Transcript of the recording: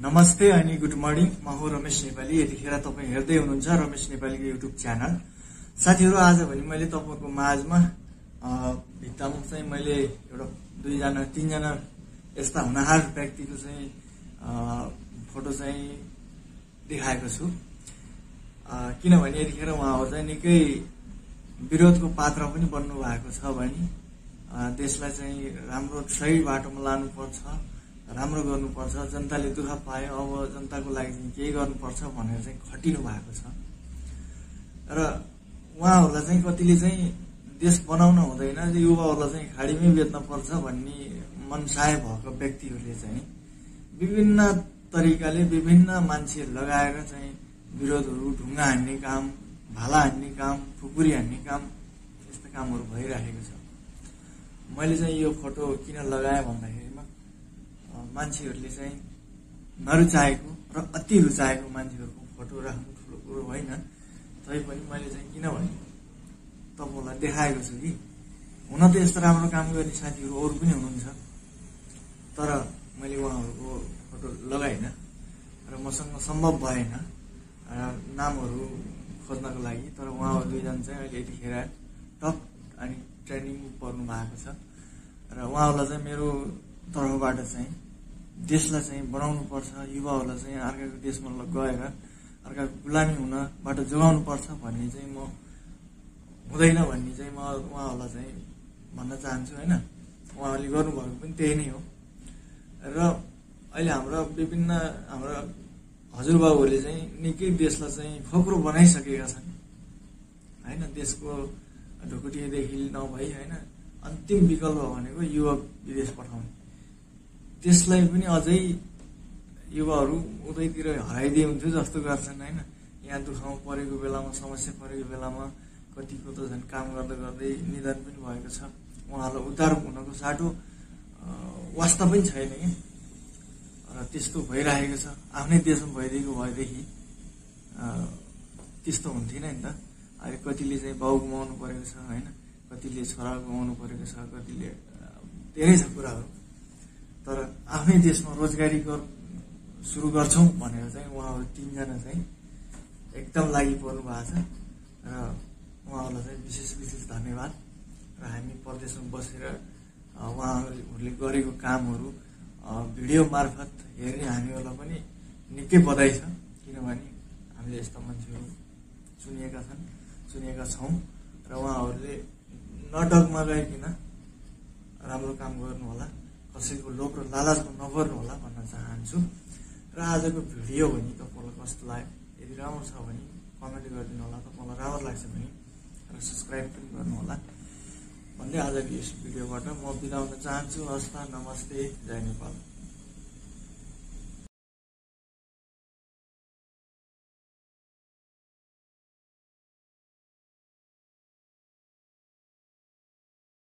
नमस्ते अनि good morning. म हो रमेश नेपाली। यतिखेर तपाईँ हेर्दै हुनुहुन्छ रमेश नेपालीको युट्युब च्यानल। साथीहरू, आज भने मैले तपाईँको माझमा भित्तामा चाहिँ मैले एउटा 2 जना 3 जना यस्ता हुनहार व्यक्तिको चाहिँ फोटो चाहिँ देखाएको छु। किनभने यतिखेर उहाँहरू चाहिँ निकै विरोधको पात्र पनि बन्नु भएको छ भने देशलाई चाहिँ राम्रो सही बाटोमा लानुपर्छ, राम्रो गर्नुपर्छ, जनताले दुःख पाए अब जनताको लागि चाहिँ केही गर्नुपर्छ भनेर चाहिँ खटिनु भएको छ। र उहाँहरूलाई चाहिँ कतिले चाहिँ देश बनाउन हुँदैन, युवाहरूलाई चाहिँ खाडीमै बेच्नुपर्छ भन्ने मनसाय भएको व्यक्तिहरूले चाहिँ विभिन्न तरिकाले विभिन्न मान्छे लगाएर चाहिँ विरोधहरू, ढुङ्गा हान्ने काम, भाला हान्ने काम, खुकुरी हान्ने काम, यस्ता कामहरू भइरहेको छ। मैले चाहिँ यो फोटो किन लगाएँ भन्दाखेरिमा मान्छेहरूले चाहिँ नरुचाएको र अति रुचाएको मान्छेहरूको फोटो राख्नु ठुलो कुरो होइन। तैपनि मैले चाहिँ किनभने तपाईँहरूलाई देखाएको छु कि हुन त यस्तो राम्रो काम गर्ने साथीहरू अरू पनि हुनुहुन्छ, तर मैले उहाँहरूको फोटो लगाइनँ र मसँग सम्भव भएन नामहरू खोज्नको लागि। तर उहाँहरू 2 जना चाहिँ अहिले यतिखेर टप अनि ट्रेनिङ पर्नु भएको छ र उहाँहरूलाई चाहिँ मेरो तर्फबाट चाहिँ देशलाई चाहिँ बनाउनु पर्छ, युवाहरूलाई चाहिँ अर्काको देशमा गएर अर्काको गुलामी हुनबाट जोगाउनु पर्छ भन्ने चाहिँ म हुँदैन भन्ने चाहिँ म उहाँहरूलाई चाहिँ भन्न चाहन्छु होइन। उहाँहरूले गर्नुभएको पनि त्यही नै हो। र अहिले हाम्रो विभिन्न हाम्रो हजुरबाबुहरूले चाहिँ निकै देशलाई चाहिँ खोक्रो बनाइसकेका छन् होइन। देशको ढुकुटीदेखि नभई होइन अन्तिम विकल्प भनेको युवा विदेश पठाउने। त्यसलाई पनि अझै युवाहरू उतैतिर हराइदिए हुन्थ्यो जस्तो गर्छन् होइन। यहाँ दुःखमा परेको बेलामा, समस्या परेको बेलामा कतिको त झन् काम गर्दै गर्दै निधन पनि भएको छ। उहाँहरूलाई उद्धार हुनको साटो वास्ता पनि छैन कि। र त्यस्तो भइरहेको छ। आफ्नै देशमा भइदिएको भएदेखि त्यस्तो हुन्थेन नि त। अहिले कतिले चाहिँ बाउ गुमाउनु परेको छ होइन, कतिले छोरा गुमाउनु परेको छ, कतिले धेरै छ कुराहरू। तर आफ्नै देशमा रोजगारी सुरु गर्छौँ भनेर चाहिँ उहाँहरू 3 जना चाहिँ एकदम लागि पर्नु भएको छ र उहाँहरूलाई चाहिँ विशेष धन्यवाद। र हामी परदेशमा बसेर उहाँहरूले गरेको कामहरू भिडियो मार्फत हेर्ने हामीहरूलाई पनि निकै बधाई छ। किनभने हामीले यस्ता मान्छेहरू चुनिएका छौँ र उहाँहरूले नडगमगाइकन राम्रो काम गर्नु होला, कसैको लोभ र लालचमा नगर्नु होला भन्न चाहन्छु। र आजको भिडियो भने तपाईँलाई कस्तो लाग्यो? यदि राम्रो छ भने कमेन्ट गरिदिनु होला, तपाईँलाई राम्रो लाग्छ भने र सब्सक्राइब पनि गर्नु होला भन्दै आजको यस भिडियोबाट म बिदा हुन चाहन्छु। हस् त, नमस्ते, जय नेपाल।